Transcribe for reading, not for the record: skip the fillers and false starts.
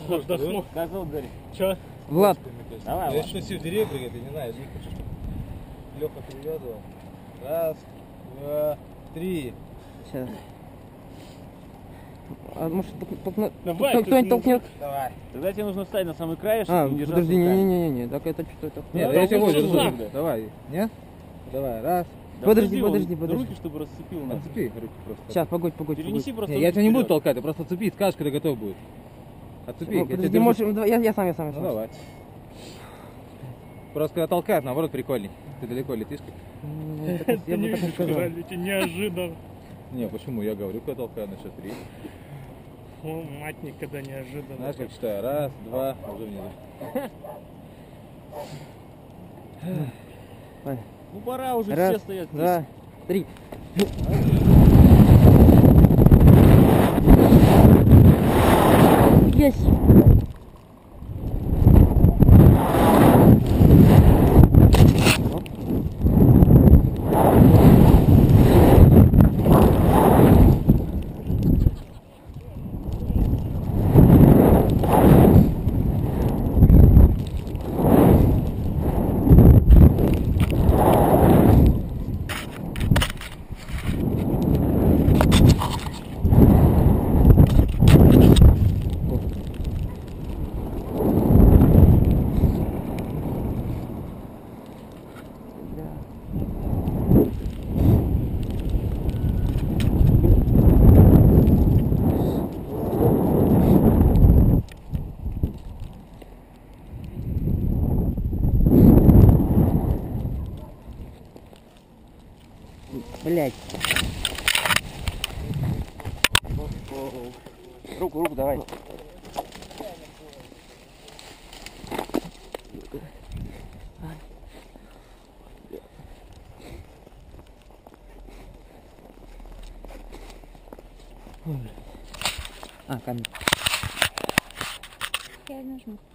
Отдохну. Как зовут, говори? Че? Влад. Давай, Я Влад. еще все в деревья прыгать, я не знаю, не хочу, чтобы Леха привязывал. Раз, два, три. Сейчас. А может Давай, кто-нибудь толкнет? Давай. Тогда тебе нужно встать на самый краешек А, и держаться подожди, руками. не-не-не, так это что-то... Нет, да, я тебя лучше держу. сам. Давай. Нет? Давай, раз. Да Подожди, он подожди. Руки, чтобы расцепил нас. Отцепи руки просто. Сейчас, погодь. Перенеси просто Не, я руки тебя не буду вперед. толкать, ты просто отцепи, скажешь, когда готов будет. Отцепи, Ну, я тебя подожди, держу. можешь... Я сам. Ну давай. Просто когда толкают, наоборот, прикольней. Ты далеко летишь как. Я бы так не сказал. Это неожиданно. Не, почему? Я говорю, когда толкают на счет 3. О, мать, никогда неожиданно. Знаешь, как считаю? Раз, два, уже внизу. Ну пора уже Раз, все стоят. два, три. Есть! Блять. Руку, давай. А, камень. Я нажму.